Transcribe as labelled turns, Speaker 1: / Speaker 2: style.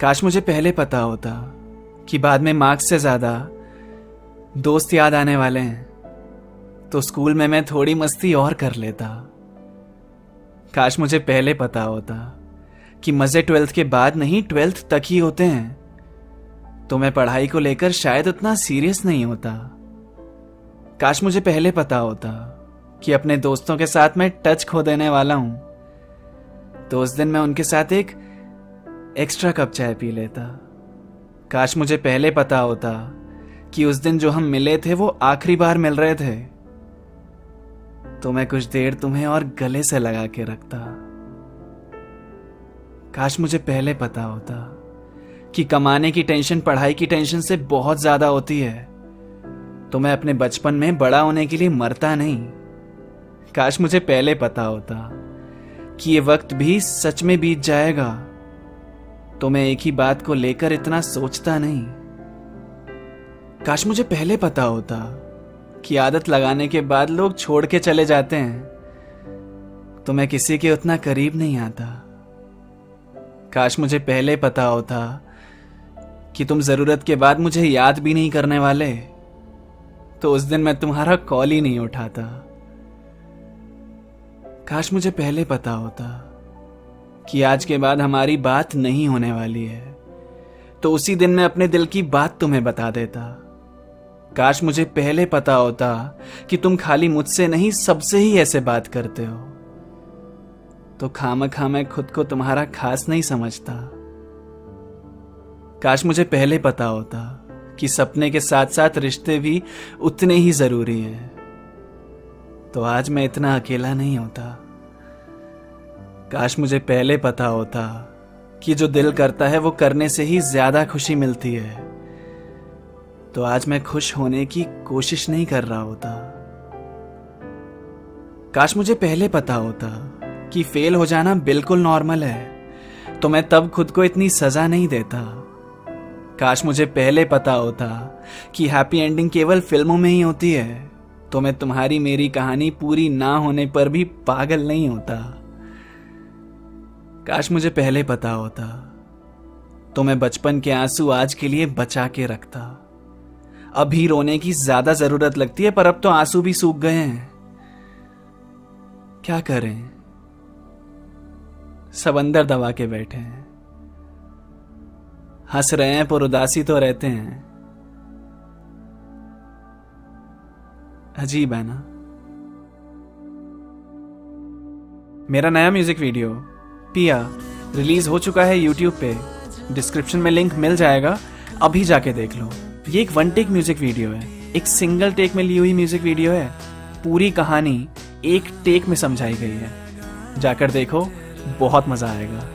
Speaker 1: काश मुझे पहले पता होता कि बाद में मार्क्स से ज्यादा दोस्त याद आने वाले हैं, तो स्कूल में मैं थोड़ी मस्ती और कर लेता। काश मुझे पहले पता होता कि मजे 12th के बाद नहीं 12th तक ही होते हैं, तो मैं पढ़ाई को लेकर शायद उतना सीरियस नहीं होता। काश मुझे पहले पता होता कि अपने दोस्तों के साथ मैं टच खो देने वाला हूं, तो उस दिन मैं उनके साथ एक एक्स्ट्रा कप चाय पी लेता। काश मुझे पहले पता होता कि उस दिन जो हम मिले थे वो आखिरी बार मिल रहे थे, तो मैं कुछ देर तुम्हें और गले से लगा के रखता। काश मुझे पहले पता होता कि कमाने की टेंशन पढ़ाई की टेंशन से बहुत ज्यादा होती है, तो मैं अपने बचपन में बड़ा होने के लिए मरता नहीं। काश मुझे पहले पता होता कि ये वक्त भी सच में बीत जाएगा, तो मैं एक ही बात को लेकर इतना सोचता नहीं। काश मुझे पहले पता होता कि आदत लगाने के बाद लोग छोड़ के चले जाते हैं, तो मैं किसी के उतना करीब नहीं आता। काश मुझे पहले पता होता कि तुम जरूरत के बाद मुझे याद भी नहीं करने वाले, तो उस दिन मैं तुम्हारा कॉल ही नहीं उठाता। काश मुझे पहले पता होता कि आज के बाद हमारी बात नहीं होने वाली है, तो उसी दिन मैं अपने दिल की बात तुम्हें बता देता। काश मुझे पहले पता होता कि तुम खाली मुझसे नहीं सबसे ही ऐसे बात करते हो, तो खामखा मैं खुद को तुम्हारा खास नहीं समझता। काश मुझे पहले पता होता कि सपने के साथ साथ रिश्ते भी उतने ही जरूरी है, तो आज मैं इतना अकेला नहीं होता। काश मुझे पहले पता होता कि जो दिल करता है वो करने से ही ज्यादा खुशी मिलती है, तो आज मैं खुश होने की कोशिश नहीं कर रहा होता। काश मुझे पहले पता होता कि फेल हो जाना बिल्कुल नॉर्मल है, तो मैं तब खुद को इतनी सजा नहीं देता। काश मुझे पहले पता होता कि हैप्पी एंडिंग केवल फिल्मों में ही होती है, तो मैं तुम्हारी मेरी कहानी पूरी ना होने पर भी पागल नहीं होता। काश मुझे पहले पता होता तो मैं बचपन के आंसू आज के लिए बचा के रखता। अभी रोने की ज्यादा जरूरत लगती है, पर अब तो आंसू भी सूख गए हैं। क्या करें, सब अंदर दबा के बैठे हैं, हंस रहे हैं पर उदासी तो रहते हैं। अजीब है ना। मेरा नया म्यूजिक वीडियो पिया रिलीज हो चुका है YouTube पे, डिस्क्रिप्शन में लिंक मिल जाएगा, अभी जाके देख लो। ये एक 1 टेक म्यूजिक वीडियो है, एक सिंगल टेक में ली हुई म्यूजिक वीडियो है। पूरी कहानी एक टेक में समझाई गई है, जाकर देखो, बहुत मजा आएगा।